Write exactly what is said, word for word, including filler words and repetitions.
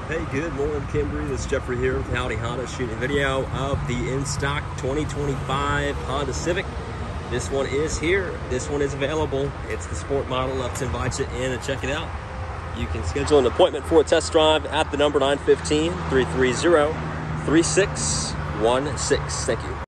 Hey, good morning, Kimberly. This is Jeffrey here with Howdy Honda, shooting a video of the in-stock twenty twenty-five Honda Civic. This one is here. This one is available. It's the sport model. Let's invite you in and check it out. You can schedule an appointment for a test drive at the number nine one five, three three zero, three six one six. Thank you.